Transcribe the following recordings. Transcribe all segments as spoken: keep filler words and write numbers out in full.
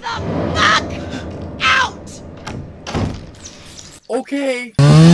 the fuck out! Okay.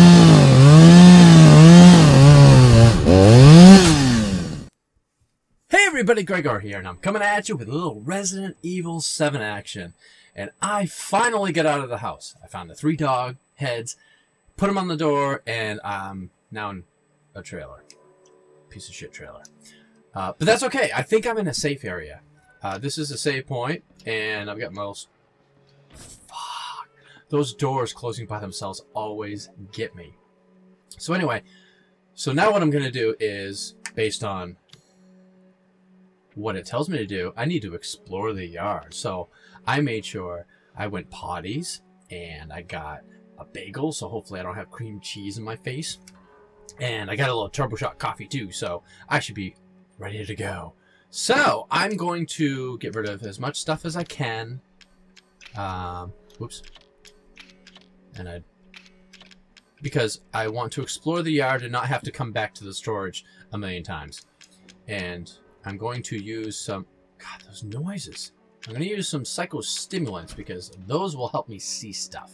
Hey everybody, GregGore here, and I'm coming at you with a little Resident Evil seven action. And I finally get out of the house. I found the three dog heads, put them on the door, and I'm now in a trailer. Piece of shit trailer. Uh, but that's okay. I think I'm in a safe area. Uh, this is a save point, and I've got most... Fuck. Those doors closing by themselves always get me. So anyway, so now what I'm going to do is, based on what it tells me to do, I need to explore the yard. So I made sure I went potties, and I got a bagel, so hopefully I don't have cream cheese in my face. And I got a little turbo shot coffee too, so I should be ready to go. So I'm going to get rid of as much stuff as I can. Um, whoops. And I, because I want to explore the yard and not have to come back to the storage a million times. And I'm going to use some, God, those noises. I'm going to use some psychostimulants because those will help me see stuff.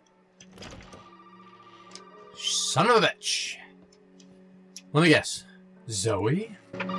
Son of a bitch. Let me guess. Zoe?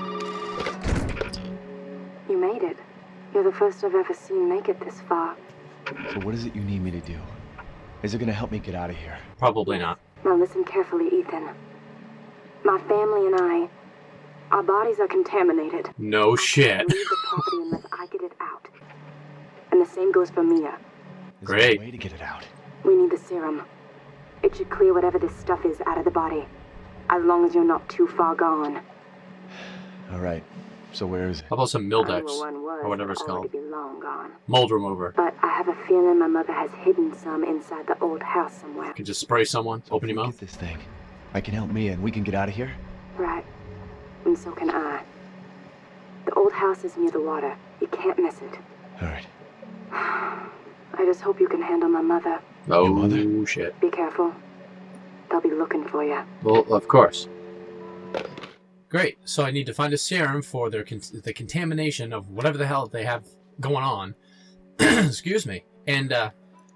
You made it. You're the first I've ever seen make it this far. So what is it you need me to do? Is it going to help me get out of here? Probably not. Now listen carefully, Ethan. My family and I, our bodies are contaminated. No shit. I can't leave the property unless I get it out. And the same goes for Mia. Is Great. there a way to get it out? We need the serum. It should clear whatever this stuff is out of the body. As long as you're not too far gone. All right. So where is it? How about some Mildex? One was Or whatever it's called. Be long gone. Mold remover. But I have a feeling my mother has hidden some inside the old house somewhere. You can just spray someone, open your Get mouth. this thing. I can help Mia and we can get out of here? Right. And so can I. The old house is near the water. You can't miss it. All right. I just hope you can handle my mother. Oh, mother? shit. Be careful. They'll be looking for you. Well, of course. Great. So I need to find a serum for their con the contamination of whatever the hell they have going on. Excuse me. And, uh...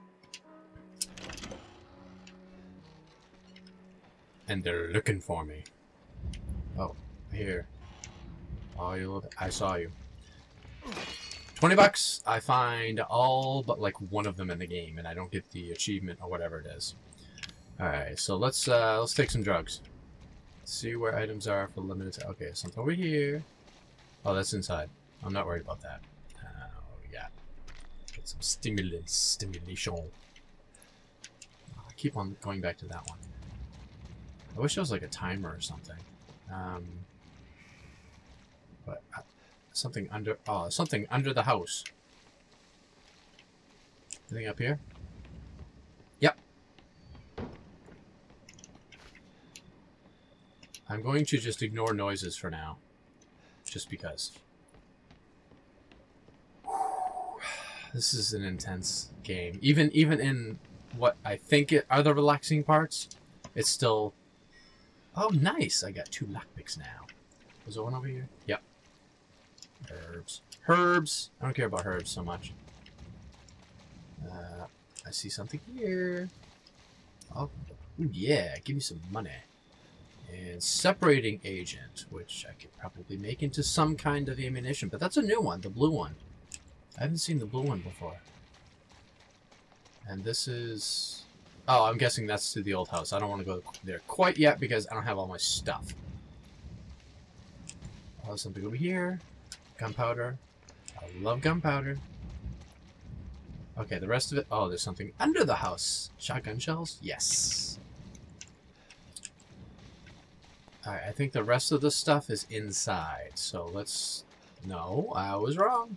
and they're looking for me. Oh, here. Oh, you look, I saw you. twenty bucks. I find all but like one of them in the game, and I don't get the achievement or whatever it is. Alright, so let's uh let's take some drugs. See where items are for limited time. Okay, something over here. Oh, that's inside. I'm not worried about that. Uh, what we got? Get some stimulants, stimulation. I keep on going back to that one. I wish there was like a timer or something. Um, but uh, something under. Oh, something under the house. Anything up here? Yep. I'm going to just ignore noises for now. Just because. This is an intense game. Even even in what I think it are the relaxing parts, it's still... Oh, nice! I got two lockpicks now. Was there one over here? Yep. Herbs. Herbs! I don't care about herbs so much. Uh, I see something here. Oh, ooh, yeah, give me some money. And separating agent, which I could probably make into some kind of ammunition, but that's a new one, the blue one. I haven't seen the blue one before. And this is... Oh, I'm guessing that's to the old house. I don't want to go there quite yet because I don't have all my stuff. Oh, something over here. Gunpowder. I love gunpowder. Okay, the rest of it... Oh, there's something under the house. Shotgun shells? Yes. Alright, I think the rest of the stuff is inside. So let's... No, I was wrong.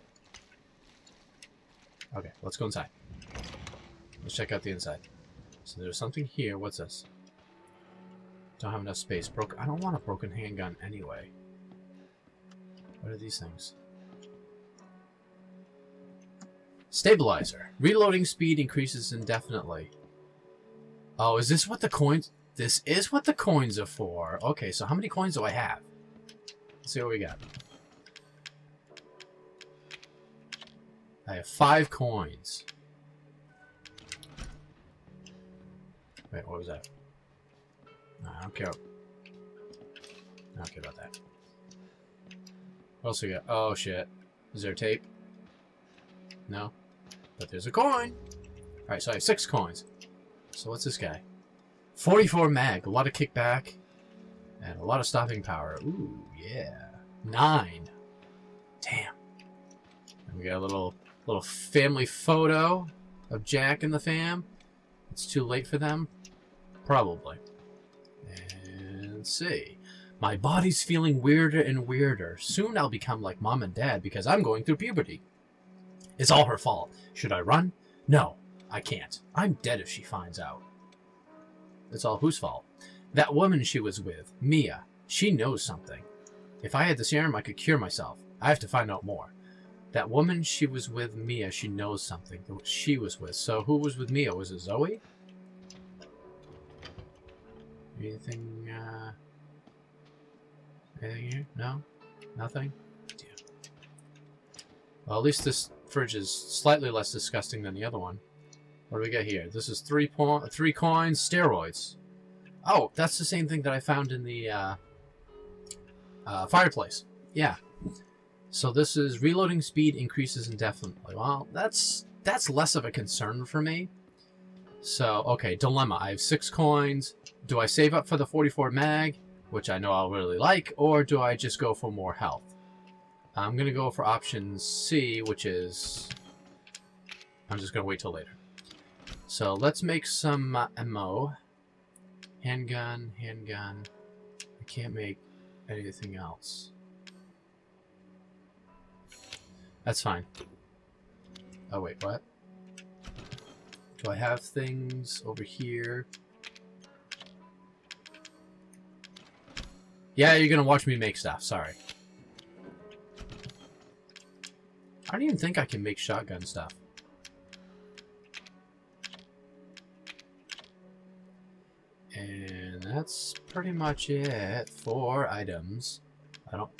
Okay, let's go inside. Let's check out the inside. So there's something here. What's this? Don't have enough space. Broke. I don't want a broken handgun anyway. What are these things? Stabilizer. Reloading speed increases indefinitely. Oh, is this what the coins... This is what the coins are for. Okay, so how many coins do I have? Let's see what we got. I have five coins. Wait, what was that? No, I don't care. I don't care about that. What else we got? Oh, shit. Is there tape? No. But there's a coin. Alright, so I have six coins. So what's this guy? forty-four mag. A lot of kickback. And a lot of stopping power. Ooh, yeah. Nine. Damn. And we got a little, little family photo of Jack and the fam. It's too late for them. Probably. And let's see. My body's feeling weirder and weirder. Soon I'll become like mom and dad because I'm going through puberty. It's all her fault. Should I run? No, I can't. I'm dead if she finds out. It's all whose fault? That woman she was with, Mia. She knows something. If I had the serum, I could cure myself. I have to find out more. That woman she was with, Mia, she knows something. She was with. So who was with Mia? Was it Zoe? Anything, uh... anything here? No? Nothing? Damn. Well, at least this fridge is slightly less disgusting than the other one. What do we got here? This is three po three coins, steroids. Oh, that's the same thing that I found in the, uh... Uh, fireplace. Yeah. So this is reloading speed increases indefinitely. Well, that's that's less of a concern for me. So, okay, dilemma. I have six coins. Do I save up for the forty-four mag, which I know I'll really like, or do I just go for more health? I'm going to go for option C, which is... I'm just going to wait till later. So let's make some uh, ammo. Handgun, handgun. I can't make anything else. That's fine. Oh, wait, what? Do I have things over here? Yeah, you're gonna watch me make stuff. Sorry. I don't even think I can make shotgun stuff. And that's pretty much it for items. I don't...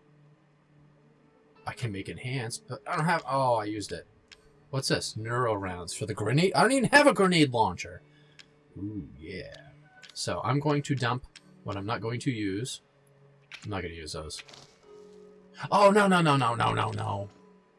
I can make enhanced, but I don't have... Oh, I used it. What's this? Neuro rounds for the grenade. I don't even have a grenade launcher. Ooh, yeah. So I'm going to dump what I'm not going to use. I'm not going to use those. Oh, no, no, no, no, no, no, no.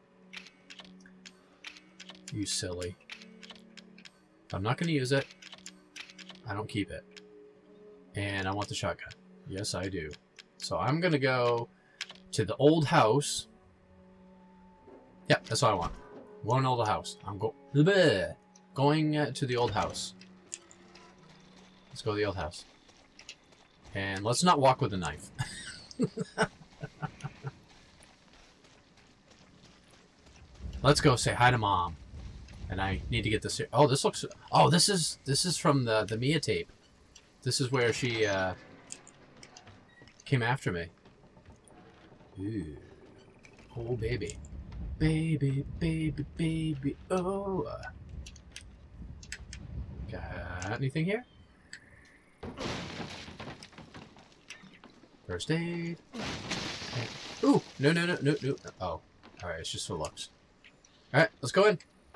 You silly. I'm not going to use it. I don't keep it. And I want the shotgun. Yes, I do. So I'm going to go to the old house. Yep, that's what I want. One old house. I'm go bleh, going uh, to the old house. Let's go to the old house. And let's not walk with a knife. Let's go say hi to Mom. And I need to get this here. Oh, this looks... Oh, this is this is from the, the Mia tape. This is where she uh, came after me. Ooh. Oh, baby. Baby, baby, baby, oh. Got anything here? First aid. Ooh, no, no, no, no, no. Oh, alright, it's just for looks. Alright, let's go in.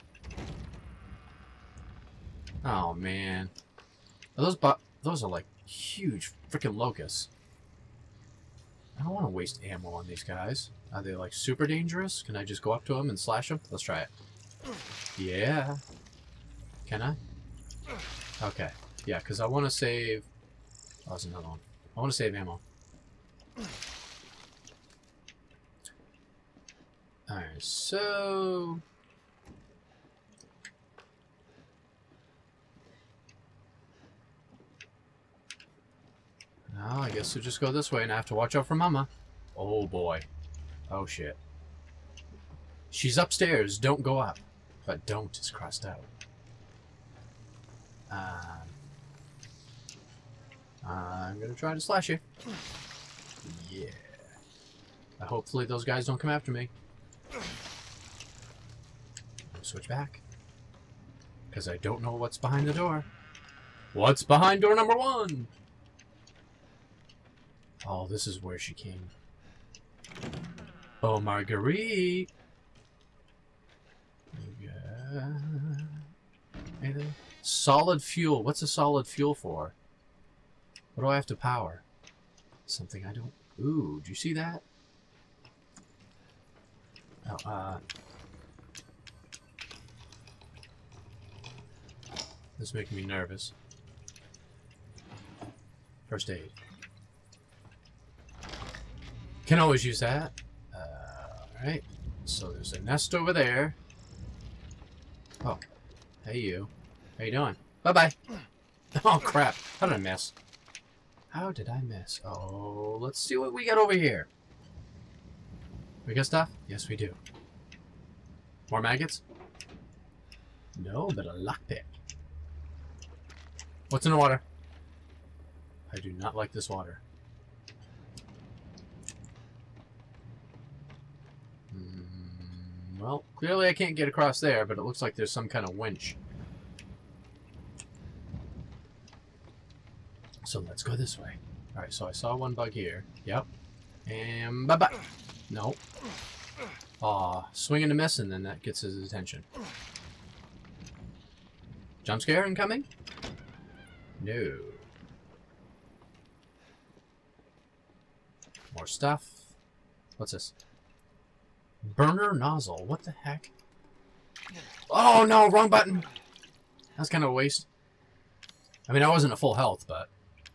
Oh, man. Are those, bu those are like huge freaking locusts. I don't want to waste ammo on these guys. Are they like super dangerous? Can I just go up to them and slash them? Let's try it. Yeah. Can I? Okay. Yeah, because I want to save... Oh, there's another one. I want to save ammo. Alright, so... No, I guess we'll just go this way and I have to watch out for Mama. Oh boy. Oh shit. She's upstairs, don't go up. But don't is crossed out. Um, I'm gonna try to slash you. Yeah. Uh, hopefully those guys don't come after me. Switch back. Because I don't know what's behind the door. What's behind door number one? Oh, this is where she came. Oh, Marguerite. Anything? Solid fuel. What's a solid fuel for? What do I have to power? Something I don't... Ooh, do you see that? Oh, uh... This is making me nervous. First aid. Can always use that. Uh, Alright. So there's a nest over there. Oh. Hey you. How you doing? Bye-bye. Oh crap. How did I miss? How did I miss? Oh, let's see what we got over here. We got stuff? Yes, we do. More maggots? No, but a lockpick. What's in the water? I do not like this water. Mm, well, clearly I can't get across there, but it looks like there's some kind of winch. So let's go this way. Alright, so I saw one bug here. Yep. And bye-bye. No. Aw, swing and a miss, and then that gets his attention. Jump scare incoming? No. More stuff. What's this? Burner nozzle. What the heck? Oh no, wrong button. That's kind of a waste. I mean, I wasn't at full health, but...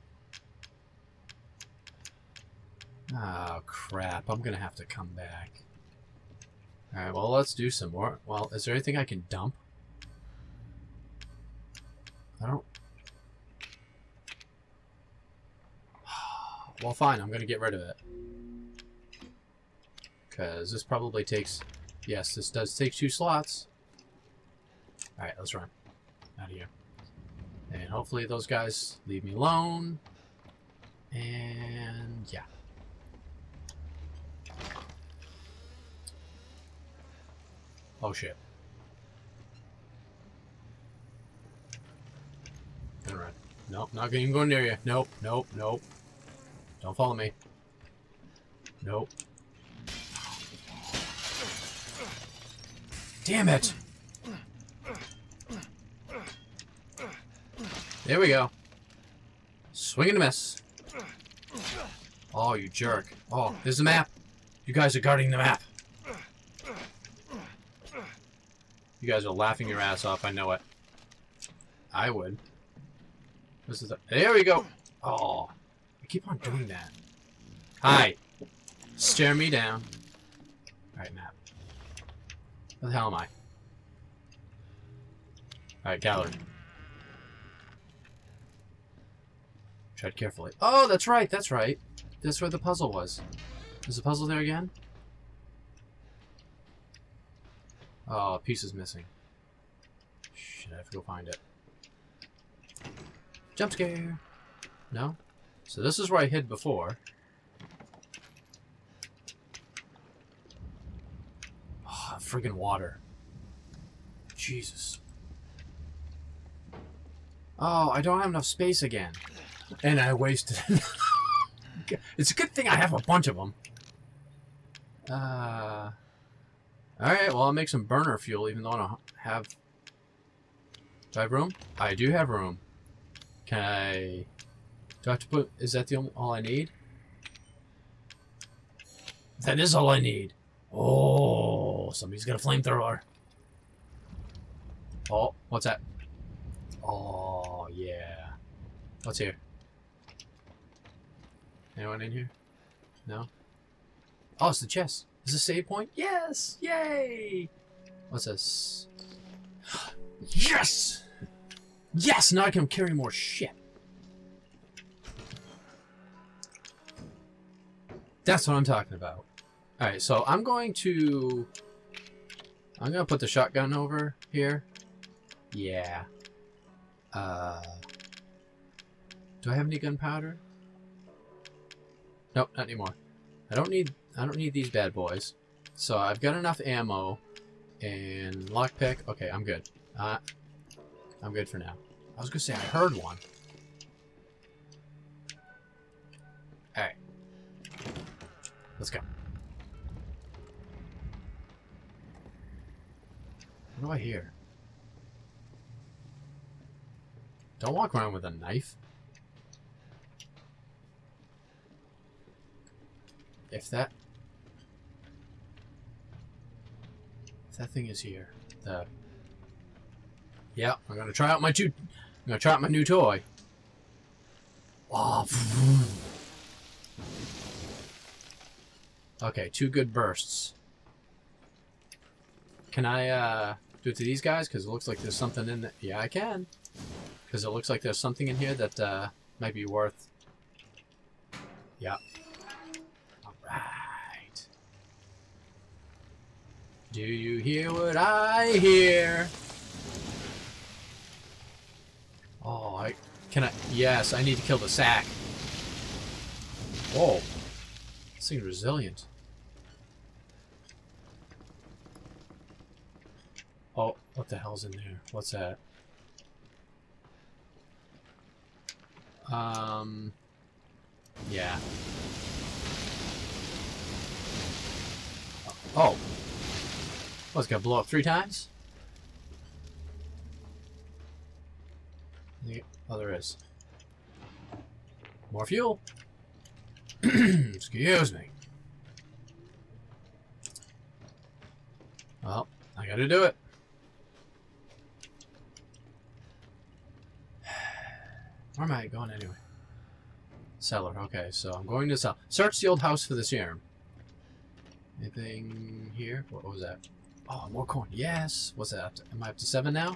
Oh, crap. I'm going to have to come back. Alright, well, let's do some more. Well, is there anything I can dump? I don't... Well, fine. I'm going to get rid of it. Because this probably takes... Yes, this does take two slots. Alright, let's run. Out of here. And hopefully those guys leave me alone. And... yeah. Oh shit. Gonna run. Nope, not even going near you. Nope, nope, nope. Don't follow me. Nope. Damn it! There we go. Swing and a miss. Oh, you jerk. Oh, there's the map. You guys are guarding the map. You guys are laughing your ass off, I know it. I would. This is a, there we go. Oh, I keep on doing that. Hi. Stare me down. Alright, map. Where the hell am I? Alright, gallery. Tread carefully. Oh, that's right, that's right. That's where the puzzle was. Is the puzzle there again? Oh, a piece is missing. Shit, I have to go find it. Jump scare! No? So this is where I hid before. Oh, friggin' water. Jesus. Oh, I don't have enough space again. And I wasted it. It's a good thing I have a bunch of them. Uh... Alright, well, I'll make some burner fuel, even though I don't have... Do I have room? I do have room. Can I... Do I have to put... Is that the only, all I need? That is all I need. Oh, somebody's got a flamethrower. Oh, what's that? Oh, yeah. What's here? Anyone in here? No? Oh, it's the chest. Is this a save point? Yes! Yay! What's this? Yes! Yes! Now I can carry more shit. That's what I'm talking about. Alright, so I'm going to... I'm going to put the shotgun over here. Yeah. Uh... Do I have any gunpowder? Nope, not anymore. I don't need... I don't need these bad boys. So I've got enough ammo and lockpick. Okay, I'm good. Uh, I'm good for now. I was gonna say I heard one. Alright. Let's go. What do I hear? Don't walk around with a knife. If that... If that thing is here. The... Yeah, I'm gonna try out my two... I'm gonna try out my new toy. Oh, okay, two good bursts. Can I uh, do it to these guys? Because it looks like there's something in there. Yeah, I can. Because it looks like there's something in here that uh, might be worth... Yeah. Alright. Do you hear what I hear? Oh, I... Can I... Yes, I need to kill the sack. Whoa. This thing's resilient. Oh, what the hell's in there? What's that? Um... Yeah. Oh. What's it gonna blow up three times? Oh, there is. More fuel. Excuse me. Well, I gotta do it. Where am I going anyway? Cellar. Okay, so I'm going to sell. Search the old house for the serum. Anything here? What was that? Oh, more corn. Yes. What's that? Up to, am I up to seven now?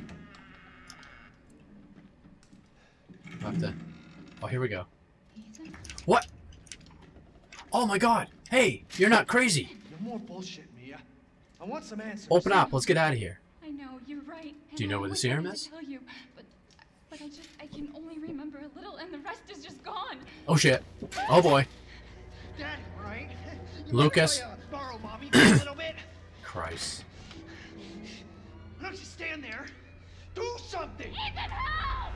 Up to, oh, here we go. What? Oh my God! Hey, you're not crazy. No more bullshit, Mia. I want some answers. Open up. Let's get out of here. I know you're right. Do you know where the serum is? Tell you, but but I just I can only remember a little, and the rest is just gone. Oh shit! Oh boy! Daddy, right? Lucas. Let me, uh, borrow mommy for a little bit. Christ. Why don't you stand there? Do something. Ethan, help!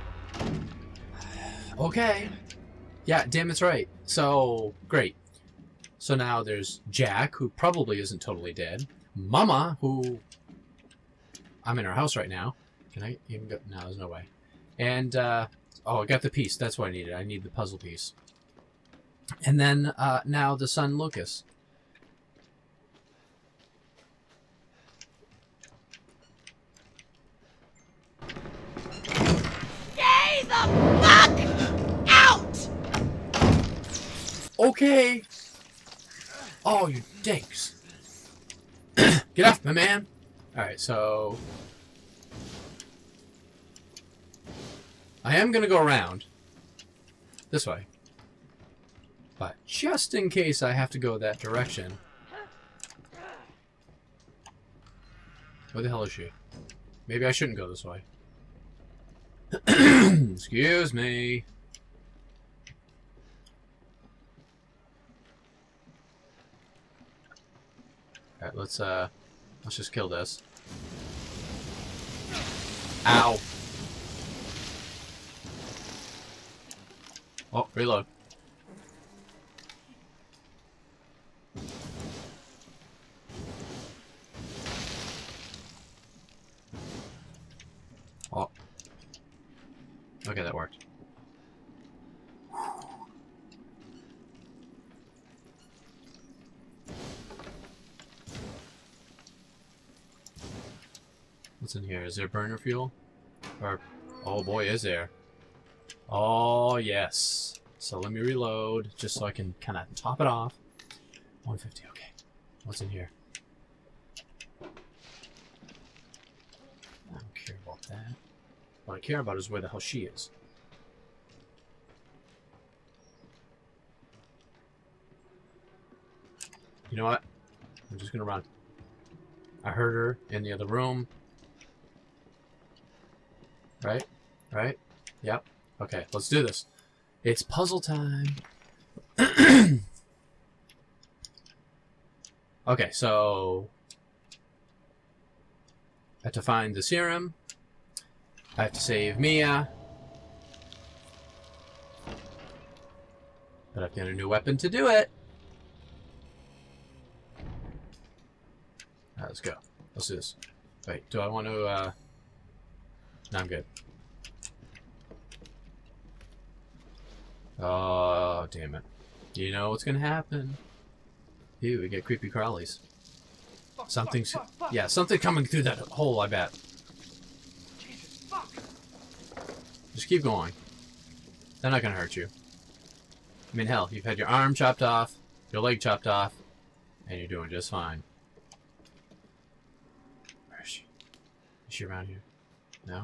Okay. Yeah, damn, it's right. So, great. So now there's Jack, who probably isn't totally dead. Mama, who... I'm in her house right now. Can I even go? No, there's no way. And, uh... oh, I got the piece. That's what I needed. I need the puzzle piece. And then, uh, now the son, Lucas. Stay the fuck out! Okay. Oh, you dinks. Get off, my man. Alright, so... I am going to go around. This way. But just in case I have to go that direction... Where the hell is she? Maybe I shouldn't go this way. Excuse me. Alright, let's uh let's just kill this. Ow. Oh, reload. Oh. Okay, that worked. What's in here? Is there burner fuel? Or, oh boy, is there. Oh, yes. So let me reload, just so I can kind of top it off. one fifty, okay. What's in here? I don't care about that. What I care about is where the hell she is. You know what? I'm just gonna run. I heard her in the other room. Right? Right? Yep. Okay, let's do this. It's puzzle time. Okay, so... I have to find the serum. I have to save Mia. But I've got a new weapon to do it. Alright, let's go. Let's do this. Wait, do I want to, uh... No, I'm good. Oh, damn it. You know what's gonna happen. Ew, we get creepy crawlies. Fuck, Something's... fuck, fuck, fuck. Yeah, something coming through that hole, I bet. Jesus, fuck. Just keep going. They're not gonna hurt you. I mean, hell, you've had your arm chopped off, your leg chopped off, and you're doing just fine. Where is she? Is she around here? No?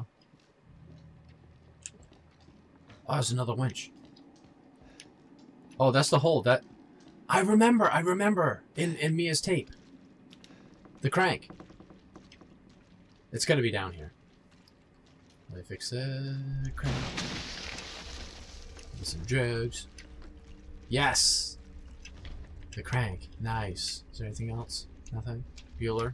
Oh, there's another winch. Oh, that's the hole. That I remember. I remember in in Mia's tape. The crank. It's got to be down here. Let me fix the crank. Get some drugs. Yes. The crank. Nice. Is there anything else? Nothing. Bueller.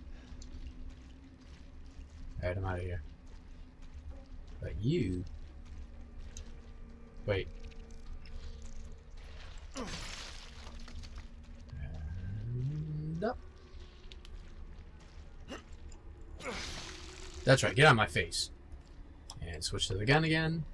All right, I'm out of here. But you. Wait. And up. That's right, get out of my face. And switch to the gun again.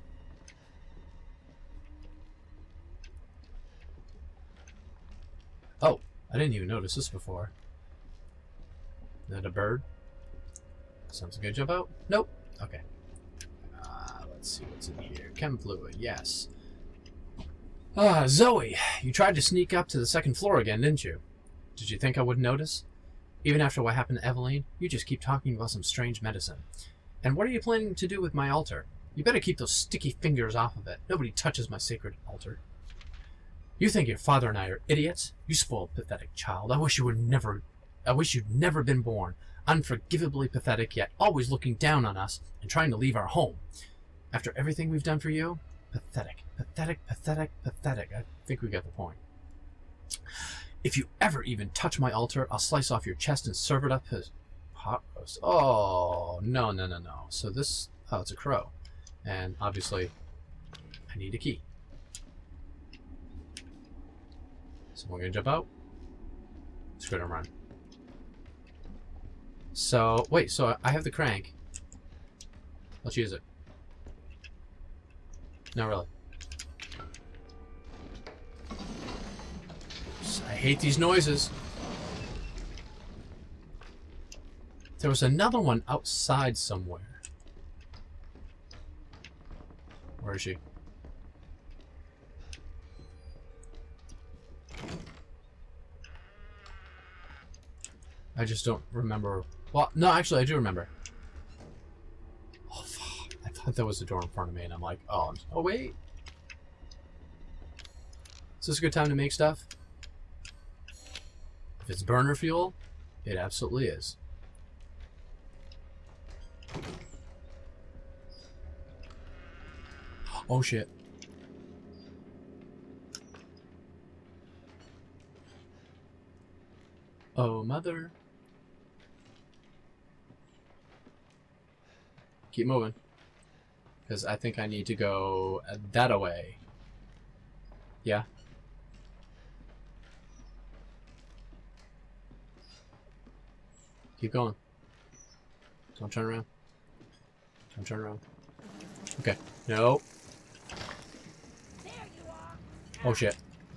Oh, I didn't even notice this before. Is that a bird? Something's gonna jump out? Nope. Okay. Uh, let's see what's in here. Chem fluid, yes. Ah, Zoe, you tried to sneak up to the second floor again, didn't you? Did you think I wouldn't notice? Even after what happened to Eveline, you just keep talking about some strange medicine. And what are you planning to do with my altar? You better keep those sticky fingers off of it. Nobody touches my sacred altar. You think your father and I are idiots? You spoiled, pathetic child. I wish you were never... I wish you'd never been born. Unforgivably pathetic, yet always looking down on us and trying to leave our home. After everything we've done for you? Pathetic. Pathetic, pathetic, pathetic. I think we got the point. If you ever even touch my altar, I'll slice off your chest and serve it up as pot roast. Oh, no, no, no, no. So this... Oh, it's a crow. And obviously, I need a key. So we're going to jump out. Screw it and run. So, wait, so I have the crank. Let's use it. No, really. I hate these noises. There was another one outside somewhere. Where is she? I just don't remember. Well, no, actually, I do remember. Oh, fuck. I thought that was the door in front of me, and I'm like, oh, oh, wait. Is this a good time to make stuff? If it's burner fuel, it absolutely is. Oh, shit. Oh, mother. Keep moving. Because I think I need to go that away. Yeah. Keep going. Don't turn around. Don't turn around. Okay. No. There you are. Oh, shit.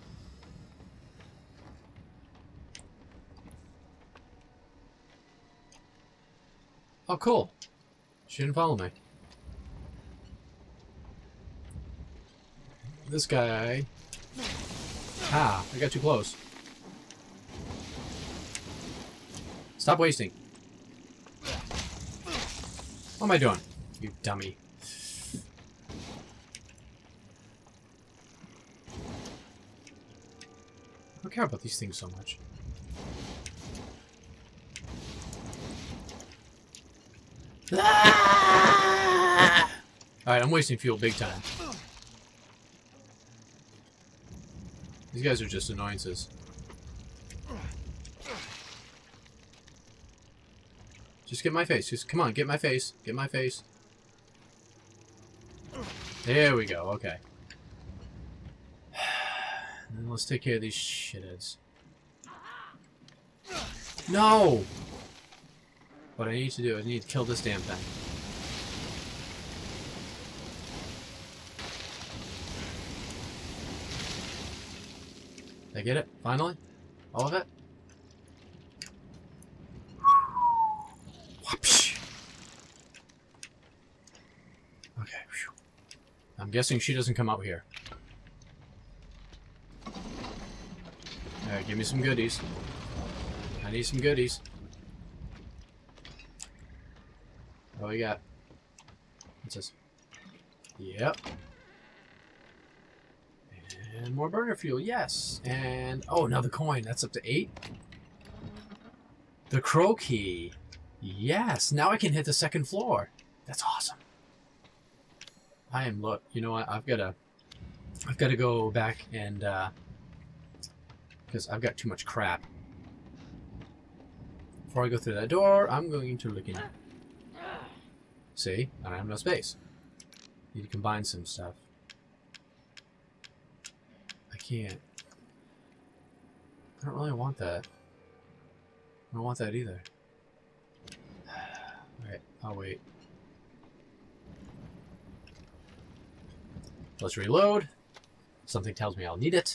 Oh, cool. She didn't follow me. This guy... Ah, I got too close. Stop wasting. What am I doing? You dummy. I don't care about these things so much. Ah! Alright, I'm wasting fuel big time. These guys are just annoyances. Just get my face. Just come on, get my face. Get my face. There we go. Okay. And then let's take care of these shitheads. No! What I need to do is I need to kill this damn thing. Did I get it? Finally? All of it? Whoopsh. Okay. Whew. I'm guessing she doesn't come out here. Alright, give me some goodies. I need some goodies. What do we got? What's this? Yep. And more burner fuel, yes. And, oh, another coin. That's up to eight. The crow key. Yes. Now I can hit the second floor. That's awesome. I am, look, you know what? I've got to, I've got to go back and, uh, because I've got too much crap. Before I go through that door, I'm going to look in. See? I have no space. Need to combine some stuff. I can't. I don't really want that. I don't want that either. Alright, I'll wait. Let's reload. Something tells me I'll need it.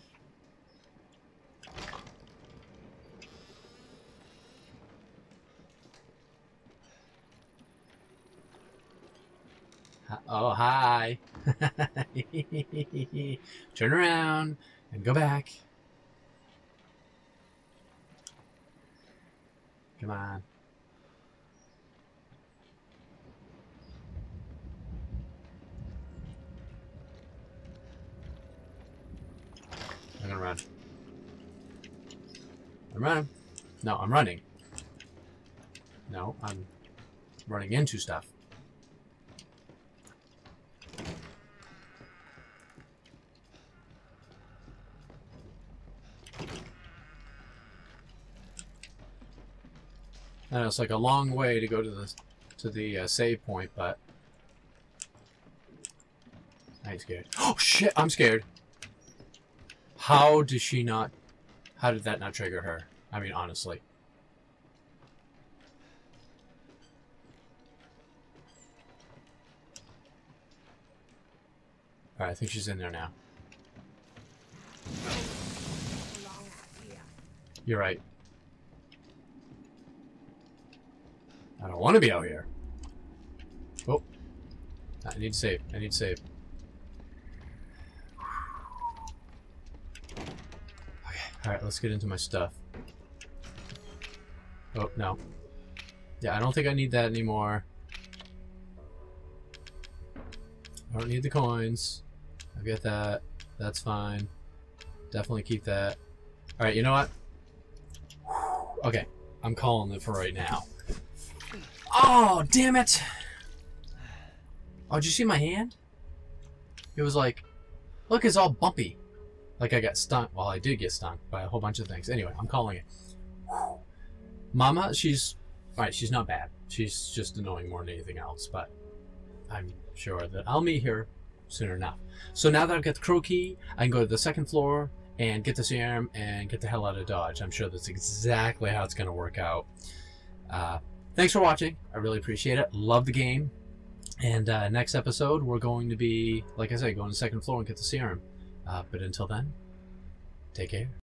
Oh, hi. Turn around and go back. Come on. I'm gonna run. I'm running. No, I'm running. No, I'm running into stuff. I know it's like a long way to go to the to the uh, save point, but I ain't scared. Oh shit! I'm scared. How did she not? How did that not trigger her? I mean, honestly. All right, I think she's in there now. You're right. I don't want to be out here. Oh. I need to save. I need to save. Okay. Alright, let's get into my stuff. Oh, no. Yeah, I don't think I need that anymore. I don't need the coins. I get that. That's fine. Definitely keep that. Alright, you know what? Okay. I'm calling it for right now. Oh, damn it! Oh, did you see my hand? It was like, look, it's all bumpy. Like I got stung. Well, I did get stung by a whole bunch of things. Anyway, I'm calling it. Mama, she's, alright, she's not bad. She's just annoying more than anything else, but I'm sure that I'll meet her soon enough. So now that I've got the crow key, I can go to the second floor and get the serum and get the hell out of Dodge. I'm sure that's exactly how it's going to work out. Uh... Thanks for watching. I really appreciate it. Love the game. And uh, next episode, we're going to be, like I said, going to the second floor and get the serum. Uh, but until then, take care.